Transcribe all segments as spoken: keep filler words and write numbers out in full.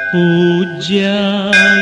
पूज्याय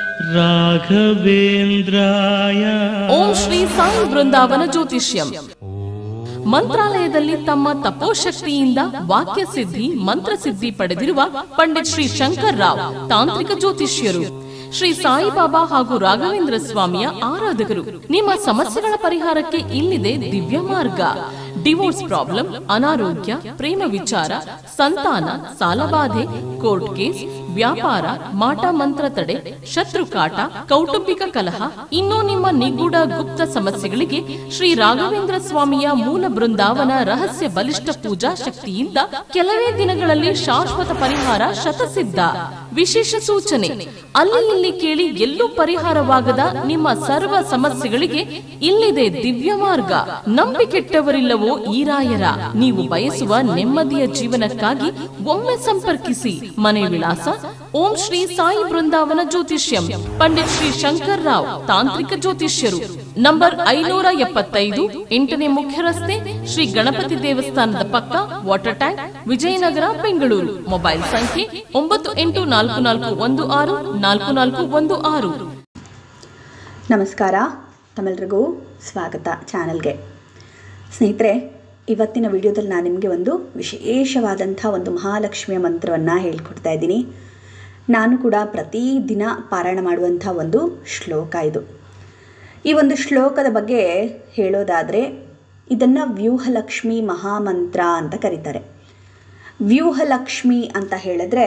ರಾಘವೇಂದ್ರಾಯ. ಓಂ ಶ್ರೀ ಸಾಯಿ ಬೃಂದಾವನ ಜ್ಯೋತಿಷ್ಯಂ. ಮಂತ್ರಾಲಯದಲ್ಲಿ ತಮ್ಮ ತಪೋಶಕ್ತಿಯಿಂದ ವಾಕ್ಯ ಸಿದ್ಧಿ ಮಂತ್ರಸಿದ್ಧಿ ಪಡೆದಿರುವ ಪಂಡಿತ್ ಶ್ರೀ ಶಂಕರ್ ರಾವ್ ತಾಂತ್ರಿಕ ಜ್ಯೋತಿಷ್ಯರು. ಶ್ರೀ ಸಾಯಿಬಾಬಾ ಹಾಗೂ ರಾಘವೇಂದ್ರ ಸ್ವಾಮಿಯ ಆರಾಧಕರು. ನಿಮ್ಮ ಸಮಸ್ಯೆಗಳ ಪರಿಹಾರಕ್ಕೆ ಇಲ್ಲಿದೆ ದಿವ್ಯ ಮಾರ್ಗ. ಡಿವೋರ್ಸ್ ಪ್ರಾಬ್ಲಮ್, ಅನಾರೋಗ್ಯ, ಪ್ರೇಮ ವಿಚಾರ, ಸಂತಾನ, ಸಾಲಬಾಧೆ, ಕೋರ್ಟ್ ಕೇಸ್, ವ್ಯಾಪಾರ, ಮಾಟ ಮಂತ್ರ ತಡೆ, ಶತ್ರುಕಾಟ, ಕೌಟುಂಬಿಕ ಕಲಹ, ಇನ್ನೂ ನಿಮ್ಮ ನಿಗೂಢ ಗುಪ್ತ ಸಮಸ್ಯೆಗಳಿಗೆ ಶ್ರೀ ರಾಘವೇಂದ್ರ ಸ್ವಾಮಿಯ ಮೂಲ ಬೃಂದಾವನ ರಹಸ್ಯ ಬಲಿಷ್ಠ ಪೂಜಾ ಶಕ್ತಿಯಿಂದ ಕೆಲವೇ ದಿನಗಳಲ್ಲಿ ಶಾಶ್ವತ ಪರಿಹಾರ ಶತಸಿದ್ಧ. ವಿಶೇಷ ಸೂಚನೆ: ಅಲ್ಲಿ ಇಲ್ಲಿ ಕೇಳಿ ಎಲ್ಲೂ ಪರಿಹಾರವಾಗದ ನಿಮ್ಮ ಸರ್ವ ಸಮಸ್ಯೆಗಳಿಗೆ ಇಲ್ಲಿದೆ ದಿವ್ಯ ಮಾರ್ಗ. ನಂಬಿಕೆಟ್ಟವರಿಲ್ಲವೋ ಈರಾಯರ. ನೀವು ಬಯಸುವ ನೆಮ್ಮದಿಯ ಜೀವನಕ್ಕಾಗಿ ಒಮ್ಮೆ ಸಂಪರ್ಕಿಸಿ. ಮನೆ ವಿಳಾಸ: ಓಂ ಶ್ರೀ ಸಾಯಿ ಬೃಂದಾವನ ಜ್ಯೋತಿಷ್ಯಂ, ಪಂಡಿತ್ ಶ್ರೀ ಶಂಕರ್ ರಾವ್ ತಾಂತ್ರಿಕ ಜ್ಯೋತಿಷ್ಯರು. ನಂಬರ್ ಐನೂರ ಎಪ್ಪತ್ತೈದು, ಎಂಟನೇ ಮುಖ್ಯ ರಸ್ತೆ, ಶ್ರೀ ಗಣಪತಿ ದೇವಸ್ಥಾನದ ಪಕ್ಕ, water tank, Vijayanagara, Bengaluru. Mobile ಸಂಖ್ಯೆ ಒಂಬತ್ತು ಎಂಟು ನಾಲ್ಕು ನಾಲ್ಕು ಒಂದು ಆರು ನಾಲ್ಕು ನಾಲ್ಕು ಒಂದು ಆರು. ನಮಸ್ಕಾರ, ತಮ್ಮೆಲ್ಲರಿಗೂ ಸ್ವಾಗತ ಚಾನಲ್ಗೆ. ಸ್ನೇಹಿತರೆ, ಇವತ್ತಿನ ವಿಡಿಯೋದಲ್ಲಿ ನಾನು ನಿಮಗೆ ಒಂದು ವಿಶೇಷವಾದಂಥ ಒಂದು ಮಹಾಲಕ್ಷ್ಮಿಯ ಮಂತ್ರವನ್ನು ಹೇಳ್ಕೊಡ್ತಾ ಇದ್ದೀನಿ. ನಾನು ಕೂಡ ಪ್ರತಿದಿನ ಪಾರಾಯಣ ಮಾಡುವಂಥ ಒಂದು ಶ್ಲೋಕ ಇದು. ಈ ಒಂದು ಶ್ಲೋಕದ ಬಗ್ಗೆ ಹೇಳೋದಾದರೆ ಇದನ್ನು ವ್ಯೂಹಲಕ್ಷ್ಮಿ ಮಹಾಮಂತ್ರ ಅಂತ ಕರೀತಾರೆ. ವ್ಯೂಹಲಕ್ಷ್ಮಿ ಅಂತ ಹೇಳಿದ್ರೆ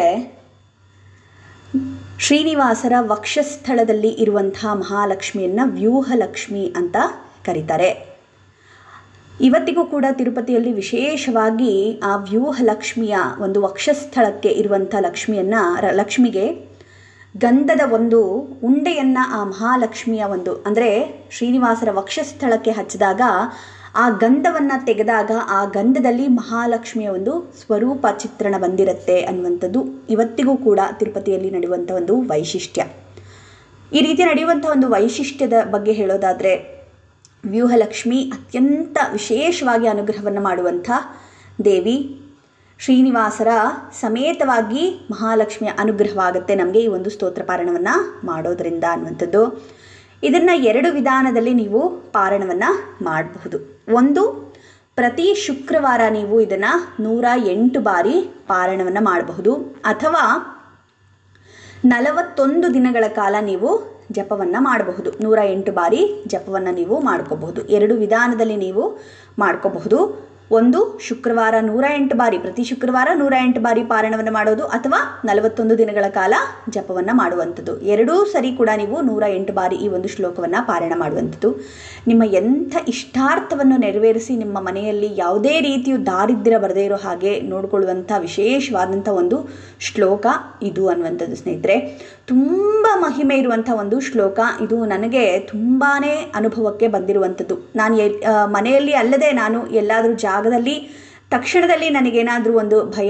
ಶ್ರೀನಿವಾಸರ ವಕ್ಷಸ್ಥಳದಲ್ಲಿ ಇರುವಂಥ ಮಹಾಲಕ್ಷ್ಮಿಯನ್ನು ವ್ಯೂಹಲಕ್ಷ್ಮಿ ಅಂತ ಕರೀತಾರೆ. ಇವತ್ತಿಗೂ ಕೂಡ ತಿರುಪತಿಯಲ್ಲಿ ವಿಶೇಷವಾಗಿ ಆ ವ್ಯೂಹಲಕ್ಷ್ಮಿಯ ಒಂದು ವಕ್ಷಸ್ಥಳಕ್ಕೆ ಇರುವಂಥ ಲಕ್ಷ್ಮಿಯನ್ನು ಲಕ್ಷ್ಮಿಗೆ ಗಂಧದ ಒಂದು ಉಂಡೆಯನ್ನು ಆ ಮಹಾಲಕ್ಷ್ಮಿಯ ಒಂದು ಅಂದರೆ ಶ್ರೀನಿವಾಸರ ವಕ್ಷಸ್ಥಳಕ್ಕೆ ಹಚ್ಚಿದಾಗ ಆ ಗಂಧವನ್ನು ತೆಗೆದಾಗ ಆ ಗಂಧದಲ್ಲಿ ಮಹಾಲಕ್ಷ್ಮಿಯ ಒಂದು ಸ್ವರೂಪ ಚಿತ್ರಣ ಬಂದಿರುತ್ತೆ ಅನ್ನುವಂಥದ್ದು ಇವತ್ತಿಗೂ ಕೂಡ ತಿರುಪತಿಯಲ್ಲಿ ನಡೆಯುವಂಥ ಒಂದು ವೈಶಿಷ್ಟ್ಯ. ಈ ರೀತಿ ನಡೆಯುವಂಥ ಒಂದು ವೈಶಿಷ್ಟ್ಯದ ಬಗ್ಗೆ ಹೇಳೋದಾದರೆ ವ್ಯೂಹಲಕ್ಷ್ಮಿ ಅತ್ಯಂತ ವಿಶೇಷವಾಗಿ ಅನುಗ್ರಹವನ್ನು ಮಾಡುವಂಥ ದೇವಿ. ಶ್ರೀನಿವಾಸರ ಸಮೇತವಾಗಿ ಮಹಾಲಕ್ಷ್ಮಿಯ ಅನುಗ್ರಹವಾಗುತ್ತೆ ನಮಗೆ ಈ ಒಂದು ಸ್ತೋತ್ರ ಪಾರಾಯಣವನ್ನು ಮಾಡೋದರಿಂದ ಅನ್ನುವಂಥದ್ದು. ಇದನ್ನು ಎರಡು ವಿಧಾನದಲ್ಲಿ ನೀವು ಪಾರಾಯಣವನ್ನು ಮಾಡಬಹುದು. ಒಂದು, ಪ್ರತಿ ಶುಕ್ರವಾರ ನೀವು ಇದನ್ನು ನೂರ ಎಂಟು ಬಾರಿ ಪಾರಾಯಣವನ್ನು ಮಾಡಬಹುದು. ಅಥವಾ ನಲವತ್ತೊಂದು ದಿನಗಳ ಕಾಲ ನೀವು ಜಪವನ್ನು ಮಾಡಬಹುದು. ನೂರ ಎಂಟು ಬಾರಿ ಜಪವನ್ನು ನೀವು ಮಾಡ್ಕೋಬಹುದು. ಎರಡು ವಿಧಾನದಲ್ಲಿ ನೀವು ಮಾಡ್ಕೋಬಹುದು. ಒಂದು, ಶುಕ್ರವಾರ ನೂರ ಎಂಟು ಬಾರಿ ಪ್ರತಿ ಶುಕ್ರವಾರ ನೂರ ಎಂಟು ಬಾರಿ ಪಾರಾಯಣವನ್ನು ಮಾಡೋದು, ಅಥವಾ ನಲವತ್ತೊಂದು ದಿನಗಳ ಕಾಲ ಜಪವನ್ನು ಮಾಡುವಂಥದ್ದು. ಎರಡೂ ಸರಿ ಕೂಡ ನೀವು ನೂರ ಎಂಟು ಬಾರಿ ಈ ಒಂದು ಶ್ಲೋಕವನ್ನು ಪಾರಾಯಣ ಮಾಡುವಂಥದ್ದು. ನಿಮ್ಮ ಎಂಥ ಇಷ್ಟಾರ್ಥವನ್ನು ನೆರವೇರಿಸಿ ನಿಮ್ಮ ಮನೆಯಲ್ಲಿ ಯಾವುದೇ ರೀತಿಯು ದಾರಿದ್ರ್ಯ ಬರದೇ ಇರೋ ಹಾಗೆ ನೋಡಿಕೊಳ್ಳುವಂಥ ವಿಶೇಷವಾದಂಥ ಒಂದು ಶ್ಲೋಕ ಇದು ಅನ್ನುವಂಥದ್ದು. ಸ್ನೇಹಿತರೆ, ತುಂಬ ಮಹಿಮೆ ಇರುವಂಥ ಒಂದು ಶ್ಲೋಕ ಇದು. ನನಗೆ ತುಂಬಾ ಅನುಭವಕ್ಕೆ ಬಂದಿರುವಂಥದ್ದು. ನಾನು ಎಲ್ ಮನೆಯಲ್ಲಿ ಅಲ್ಲದೆ ನಾನು ಎಲ್ಲಾದರೂ ಜಾಗದಲ್ಲಿ ತಕ್ಷಣದಲ್ಲಿ ನನಗೇನಾದರೂ ಒಂದು ಭಯ,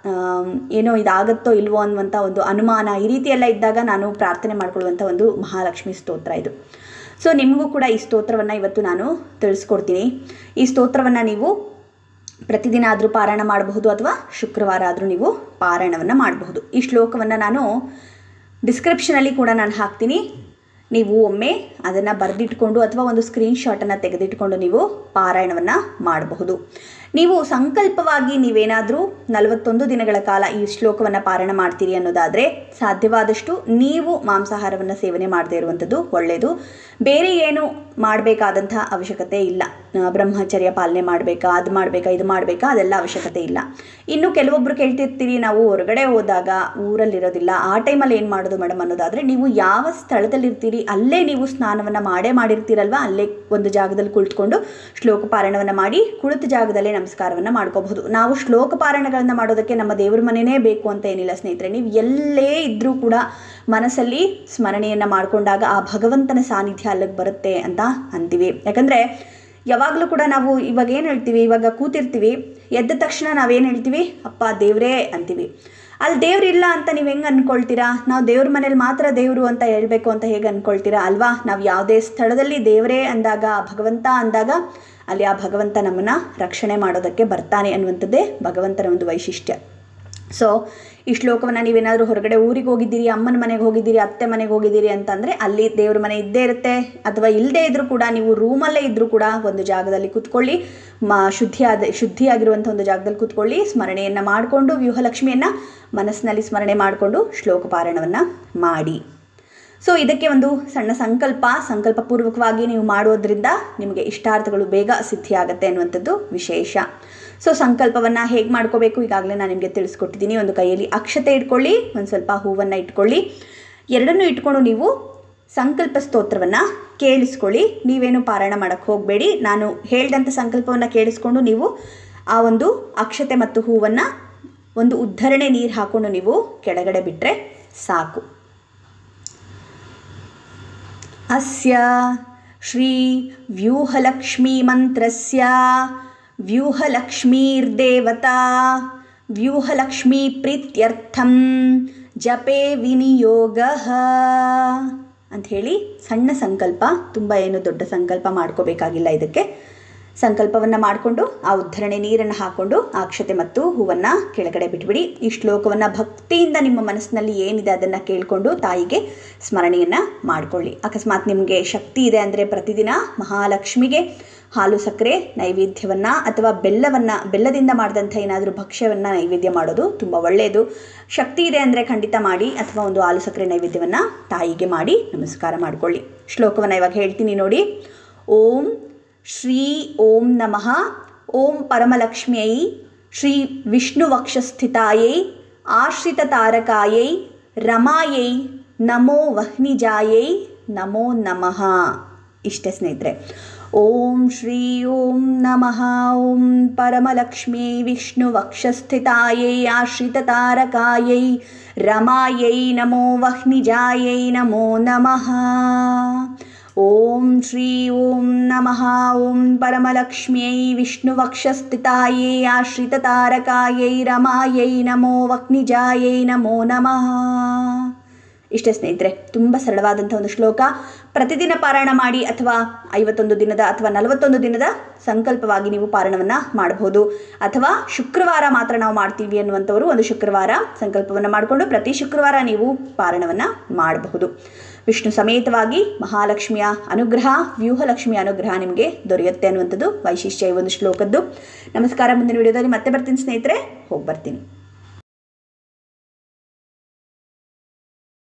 ಏನೋ ಇದಾಗತ್ತೋ ಇಲ್ವೋ ಅನ್ನುವಂಥ ಒಂದು ಅನುಮಾನ, ಈ ರೀತಿ ಎಲ್ಲ ಇದ್ದಾಗ ನಾನು ಪ್ರಾರ್ಥನೆ ಮಾಡಿಕೊಳ್ಳುವಂಥ ಒಂದು ಮಹಾಲಕ್ಷ್ಮಿ ಸ್ತೋತ್ರ ಇದು. ಸೊ ನಿಮಗೂ ಕೂಡ ಈ ಸ್ತೋತ್ರವನ್ನು ಇವತ್ತು ನಾನು ತಿಳಿಸ್ಕೊಡ್ತೀನಿ. ಈ ಸ್ತೋತ್ರವನ್ನು ನೀವು ಪ್ರತಿದಿನ ಆದರೂ ಪಾರಾಯಣ ಮಾಡಬಹುದು, ಅಥವಾ ಶುಕ್ರವಾರ ಆದರೂ ನೀವು ಪಾರಾಯಣವನ್ನು ಮಾಡಬಹುದು. ಈ ಶ್ಲೋಕವನ್ನು ನಾನು ಡಿಸ್ಕ್ರಿಪ್ಷನಲ್ಲಿ ಕೂಡ ನಾನು ಹಾಕ್ತೀನಿ. ನೀವು ಒಮ್ಮೆ ಅದನ್ನು ಬರೆದಿಟ್ಕೊಂಡು ಅಥವಾ ಒಂದು ಸ್ಕ್ರೀನ್ಶಾಟನ್ನು ತೆಗೆದಿಟ್ಕೊಂಡು ನೀವು ಪಾರಾಯಣವನ್ನು ಮಾಡಬಹುದು. ನೀವು ಸಂಕಲ್ಪವಾಗಿ ನೀವೇನಾದರೂ ನಲವತ್ತೊಂದು ದಿನಗಳ ಕಾಲ ಈ ಶ್ಲೋಕವನ್ನು ಪಾರಾಯಣ ಮಾಡ್ತೀರಿ ಅನ್ನೋದಾದರೆ ಸಾಧ್ಯವಾದಷ್ಟು ನೀವು ಮಾಂಸಾಹಾರವನ್ನು ಸೇವನೆ ಮಾಡದೇ ಇರುವಂಥದ್ದು ಒಳ್ಳೆಯದು. ಬೇರೆ ಏನು ಮಾಡಬೇಕಾದಂಥ ಅವಶ್ಯಕತೆ ಇಲ್ಲ. ಬ್ರಹ್ಮಚರ್ಯ ಪಾಲನೆ ಮಾಡಬೇಕಾ, ಅದು ಮಾಡಬೇಕಾ, ಇದು ಮಾಡಬೇಕಾ, ಅದೆಲ್ಲ ಅವಶ್ಯಕತೆ ಇಲ್ಲ. ಇನ್ನು ಕೆಲವೊಬ್ಬರು ಕೇಳ್ತಿರ್ತೀರಿ, ನಾವು ಹೊರಗಡೆ ಹೋದಾಗ ಊರಲ್ಲಿರೋದಿಲ್ಲ, ಆ ಟೈಮಲ್ಲಿ ಏನು ಮಾಡೋದು ಮೇಡಮ್ ಅನ್ನೋದಾದರೆ, ನೀವು ಯಾವ ಸ್ಥಳದಲ್ಲಿರ್ತೀರಿ ಅಲ್ಲೇ ನೀವು ಸ್ನಾನವನ್ನು ಮಾಡೇ ಮಾಡಿರ್ತೀರಲ್ವ, ಅಲ್ಲೇ ಒಂದು ಜಾಗದಲ್ಲಿ ಕುಳಿತುಕೊಂಡು ಶ್ಲೋಕ ಪಾರಾಯಣವನ್ನು ಮಾಡಿ ಕುಳಿತ ಜಾಗದಲ್ಲೇ ನಮಸ್ಕಾರವನ್ನು ಮಾಡ್ಕೋಬಹುದು. ನಾವು ಶ್ಲೋಕ ಪಾರಾಯಣಗಳನ್ನು ಮಾಡೋದಕ್ಕೆ ನಮ್ಮ ದೇವ್ರ ಮನೆಯೇ ಬೇಕು ಅಂತ ಏನಿಲ್ಲ ಸ್ನೇಹಿತರೆ. ನೀವು ಎಲ್ಲೇ ಇದ್ದರೂ ಕೂಡ ಮನಸ್ಸಲ್ಲಿ ಸ್ಮರಣೆಯನ್ನು ಮಾಡಿಕೊಂಡಾಗ ಆ ಭಗವಂತನ ಸಾನ್ನಿಧ್ಯ ಅಲ್ಲಿಗೆ ಬರುತ್ತೆ ಅಂತ ಅಂತೀವಿ. ಯಾಕಂದರೆ ಯಾವಾಗಲೂ ಕೂಡ ನಾವು ಇವಾಗ ಏನು ಹೇಳ್ತೀವಿ, ಇವಾಗ ಕೂತಿರ್ತೀವಿ, ಎದ್ದ ತಕ್ಷಣ ನಾವೇನು ಹೇಳ್ತೀವಿ, ಅಪ್ಪ ದೇವರೇ ಅಂತೀವಿ. ಅಲ್ಲಿ ದೇವ್ರಿಲ್ಲ ಅಂತ ನೀವು ಹೆಂಗೆ ಅಂದ್ಕೊಳ್ತೀರಾ? ನಾವು ದೇವ್ರ ಮನೇಲಿ ಮಾತ್ರ ದೇವರು ಅಂತ ಹೇಳಬೇಕು ಅಂತ ಹೇಗೆ ಅಂದ್ಕೊಳ್ತೀರಾ ಅಲ್ವಾ? ನಾವು ಯಾವುದೇ ಸ್ಥಳದಲ್ಲಿ ದೇವರೇ ಅಂದಾಗ, ಭಗವಂತ ಅಂದಾಗ ಅಲ್ಲಿ ಆ ಭಗವಂತ ನಮ್ಮನ್ನು ರಕ್ಷಣೆ ಮಾಡೋದಕ್ಕೆ ಬರ್ತಾನೆ ಅನ್ನುವಂಥದ್ದೇ ಭಗವಂತನ ಒಂದು ವೈಶಿಷ್ಟ್ಯ. ಸೊ ಈ ಶ್ಲೋಕವನ್ನು ನೀವೇನಾದರೂ ಹೊರಗಡೆ ಊರಿಗೆ ಹೋಗಿದ್ದೀರಿ, ಅಮ್ಮನ ಮನೆಗೆ ಹೋಗಿದ್ದೀರಿ, ಅತ್ತೆ ಮನೆಗೆ ಹೋಗಿದ್ದೀರಿ ಅಂತಂದರೆ ಅಲ್ಲಿ ದೇವ್ರ ಮನೆ ಇದ್ದೇ ಇರುತ್ತೆ. ಅಥವಾ ಇಲ್ಲದೇ ಇದ್ದರೂ ಕೂಡ ನೀವು ರೂಮಲ್ಲೇ ಇದ್ದರೂ ಕೂಡ ಒಂದು ಜಾಗದಲ್ಲಿ ಕೂತ್ಕೊಳ್ಳಿ, ಮ ಶುದ್ಧಿಯಾದ ಶುದ್ಧಿಯಾಗಿರುವಂಥ ಒಂದು ಜಾಗದಲ್ಲಿ ಕೂತ್ಕೊಳ್ಳಿ, ಸ್ಮರಣೆಯನ್ನು ಮಾಡಿಕೊಂಡು ವ್ಯೂಹಲಕ್ಷ್ಮಿಯನ್ನು ಮನಸ್ಸಿನಲ್ಲಿ ಸ್ಮರಣೆ ಮಾಡಿಕೊಂಡು ಶ್ಲೋಕ ಪಾರಾಯಣವನ್ನು ಮಾಡಿ. ಸೊ ಇದಕ್ಕೆ ಒಂದು ಸಣ್ಣ ಸಂಕಲ್ಪ, ಸಂಕಲ್ಪಪೂರ್ವಕವಾಗಿ ನೀವು ಮಾಡೋದ್ರಿಂದ ನಿಮಗೆ ಇಷ್ಟಾರ್ಥಗಳು ಬೇಗ ಸಿದ್ಧಿಯಾಗತ್ತೆ ಅನ್ನುವಂಥದ್ದು ವಿಶೇಷ. ಸೊ ಸಂಕಲ್ಪವನ್ನು ಹೇಗೆ ಮಾಡ್ಕೋಬೇಕು ಈಗಾಗಲೇ ನಾನು ನಿಮಗೆ ತಿಳಿಸ್ಕೊಟ್ಟಿದ್ದೀನಿ. ಒಂದು ಕೈಯಲ್ಲಿ ಅಕ್ಷತೆ ಇಟ್ಕೊಳ್ಳಿ, ಒಂದು ಸ್ವಲ್ಪ ಹೂವನ್ನು ಇಟ್ಕೊಳ್ಳಿ. ಎರಡನ್ನೂ ಇಟ್ಕೊಂಡು ನೀವು ಸಂಕಲ್ಪ ಸ್ತೋತ್ರವನ್ನು ಕೇಳಿಸ್ಕೊಳ್ಳಿ. ನೀವೇನು ಪಾರಾಯಣ ಮಾಡೋಕ್ಕೆ ಹೋಗಬೇಡಿ. ನಾನು ಹೇಳಿದಂಥ ಸಂಕಲ್ಪವನ್ನು ಕೇಳಿಸ್ಕೊಂಡು ನೀವು ಆ ಒಂದು ಅಕ್ಷತೆ ಮತ್ತು ಹೂವನ್ನು ಒಂದು ಉದ್ಧರಣೆ ನೀರು ಹಾಕ್ಕೊಂಡು ನೀವು ಕೆಳಗಡೆ ಬಿಟ್ಟರೆ ಸಾಕು. ಅಸ್ಯ ಶ್ರೀ ವ್ಯೂಹಲಕ್ಷ್ಮೀ ಮಂತ್ರಸ್ಯ ವ್ಯೂಹಲಕ್ಷ್ಮೀರ್ದೇವತಾ ವ್ಯೂಹಲಕ್ಷ್ಮೀ ಪ್ರೀತ್ಯರ್ಥಂ ಜಪೇ ವಿನಿಯೋಗಃ ಅಂಥೇಳಿ ಸಣ್ಣ ಸಂಕಲ್ಪ, ತುಂಬ ಏನು ದೊಡ್ಡ ಸಂಕಲ್ಪ ಮಾಡ್ಕೋಬೇಕಾಗಿಲ್ಲ. ಇದಕ್ಕೆ ಸಂಕಲ್ಪವನ್ನು ಮಾಡಿಕೊಂಡು ಆ ಉದ್ಧರಣೆ ನೀರನ್ನು ಹಾಕ್ಕೊಂಡು ಅಕ್ಷತೆ ಮತ್ತು ಹೂವನ್ನು ಕೆಳಗಡೆ ಬಿಟ್ಬಿಡಿ. ಈ ಶ್ಲೋಕವನ್ನು ಭಕ್ತಿಯಿಂದ ನಿಮ್ಮ ಮನಸ್ಸಿನಲ್ಲಿ ಏನಿದೆ ಅದನ್ನು ಕೇಳಿಕೊಂಡು ತಾಯಿಗೆ ಸ್ಮರಣೆಯನ್ನು ಮಾಡಿಕೊಳ್ಳಿ. ಅಕಸ್ಮಾತ್ ನಿಮಗೆ ಶಕ್ತಿ ಇದೆ ಅಂದರೆ ಪ್ರತಿದಿನ ಮಹಾಲಕ್ಷ್ಮಿಗೆ ಹಾಲು ಸಕ್ಕರೆ ನೈವೇದ್ಯವನ್ನು ಅಥವಾ ಬೆಲ್ಲವನ್ನು ಬೆಲ್ಲದಿಂದ ಮಾಡಿದಂಥ ಏನಾದರೂ ಭಕ್ಷ್ಯವನ್ನು ನೈವೇದ್ಯ ಮಾಡೋದು ತುಂಬ ಒಳ್ಳೆಯದು. ಶಕ್ತಿ ಇದೆ ಅಂದರೆ ಖಂಡಿತ ಮಾಡಿ, ಅಥವಾ ಒಂದು ಹಾಲು ಸಕ್ಕರೆ ನೈವೇದ್ಯವನ್ನು ತಾಯಿಗೆ ಮಾಡಿ ನಮಸ್ಕಾರ ಮಾಡಿಕೊಳ್ಳಿ. ಶ್ಲೋಕವನ್ನು ಇವಾಗ ಹೇಳ್ತೀನಿ ನೋಡಿ. ಓಂ ಶ್ರೀ ಓಂ ನಮಃ ಓಂ ಪರಮಲಕ್ಷ್ಮ್ಯೈ ಶ್ರೀ ವಿಷ್ಣುವಕ್ಷಸ್ಥಿತಾಯೈ ಆಶ್ರಿತತಾರಕಾಯೈ ರಮಾಯೈ ನಮೋ ವಹ್ನಿಜಾಯೈ ನಮೋ ನಮಃ. ಇಷ್ಟೇ ಸ್ನೇಹಿತರೆ. ಓಂ ಶ್ರೀ ಓಂ ನಮಃ ಓಂ ಪರಮಲಕ್ಷ್ಮ್ಯೈ ವಿಷ್ಣುವಕ್ಷಸ್ಥಿತಾಯೈ ಆಶ್ರಿತತಾರಕಾಯೈ ರಮಾಯೈ ನಮೋ ವಹ್ನಿಜಾಯೈ ನಮೋ ನಮಃ. ಓಂ ಶ್ರೀ ಓಂ ನಮಃ ಓಂ ಪರಮಲಕ್ಷ್ಮ್ಯೈ ವಿಷ್ಣುವಕ್ಷಸ್ಥಿತಾಯೈ ಆಶ್ರಿತತಾರಕಾಯೈ ರಮಾಯೈ ನಮೋ ವಹ್ನಿಜಾಯೈ ನಮೋ ನಮಃ. ಇಷ್ಟೇ ಸ್ನೇಹಿತರೆ, ತುಂಬ ಸರಳವಾದಂಥ ಒಂದು ಶ್ಲೋಕ. ಪ್ರತಿದಿನ ಪಾರಾಯಣ ಮಾಡಿ, ಅಥವಾ ಐವತ್ತೊಂದು ದಿನದ ಅಥವಾ ನಲವತ್ತೊಂದು ದಿನದ ಸಂಕಲ್ಪವಾಗಿ ನೀವು ಪಾರಾಯಣವನ್ನು ಮಾಡಬಹುದು. ಅಥವಾ ಶುಕ್ರವಾರ ಮಾತ್ರ ನಾವು ಮಾಡ್ತೀವಿ ಅನ್ನುವಂಥವರು ಒಂದು ಶುಕ್ರವಾರ ಸಂಕಲ್ಪವನ್ನು ಮಾಡಿಕೊಂಡು ಪ್ರತಿ ಶುಕ್ರವಾರ ನೀವು ಪಾರಾಯಣವನ್ನು ಮಾಡಬಹುದು. ವಿಷ್ಣು ಸಮೇತವಾಗಿ ಮಹಾಲಕ್ಷ್ಮಿಯ ಅನುಗ್ರಹ, ವ್ಯೂಹಲಕ್ಷ್ಮಿಯ ಅನುಗ್ರಹ ನಿಮಗೆ ದೊರೆಯುತ್ತೆ ಅನ್ನುವಂಥದ್ದು ವೈಶಿಷ್ಟ್ಯ ಈ ಒಂದು ಶ್ಲೋಕದ್ದು. ನಮಸ್ಕಾರ. ಮುಂದಿನ ವಿಡಿಯೋದಲ್ಲಿ ಮತ್ತೆ ಬರ್ತೀನಿ ಸ್ನೇಹಿತರೆ, ಹೋಗಿ ಬರ್ತೀನಿ.